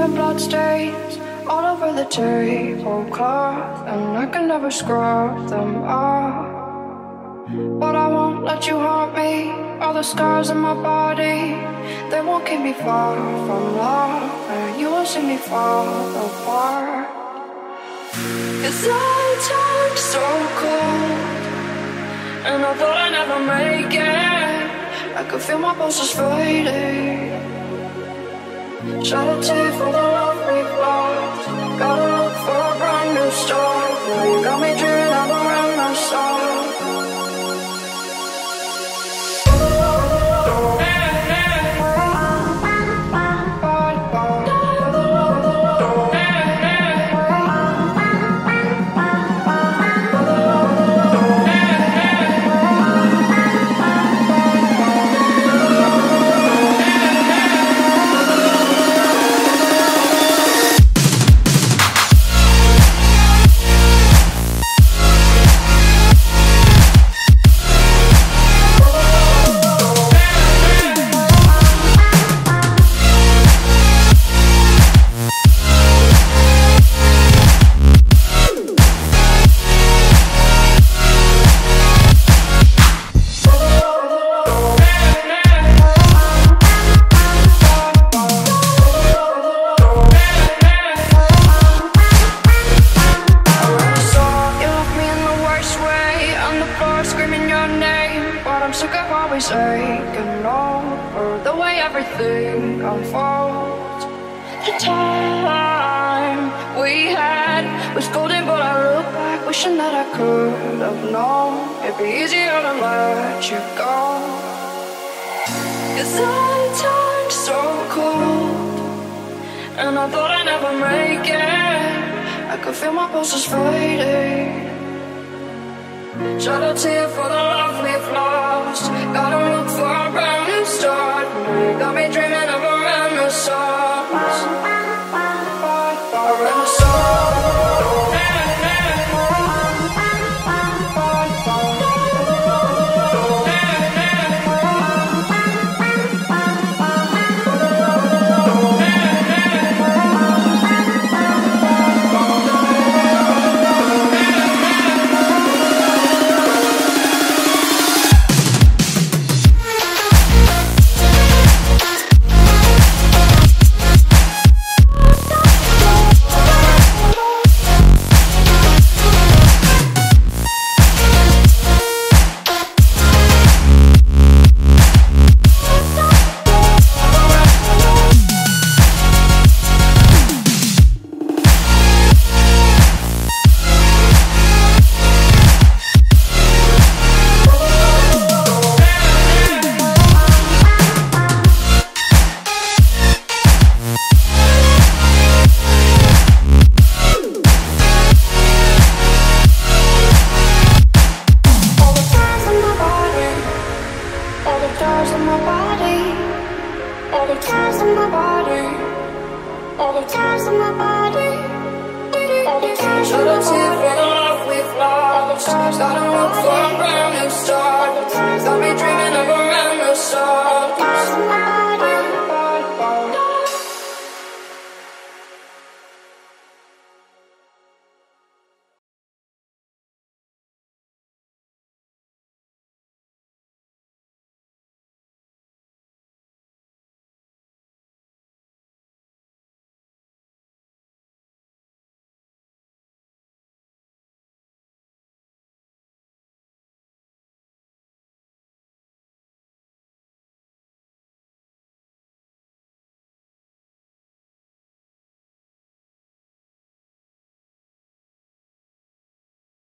leaving bloodstains all over the tablecloth, and I can never scrub them off. But I won't let you haunt me. All the scars on my body, they won't keep me far from love, and you won't see me fall apart. 'Cause I turned so cold, and I thought I'd never make it. I could feel my pulses fading. Shed a tear for the love we've lost. Gotta look for a brand new start. Now you got me dreaming of a random song. Taking over the way everything unfolds. The time we had was golden, but I look back wishing that I could have known it'd be easier to let you go. 'Cause I turned so cold, and I thought I'd never make it. I could feel my pulses fading. Shed a tear for the love we've lost. Gotta look for a brand new start. You got me dreaming of a renaissance. A renaissance. Gotta look for a brand new start. Got me dreaming of a renaissance.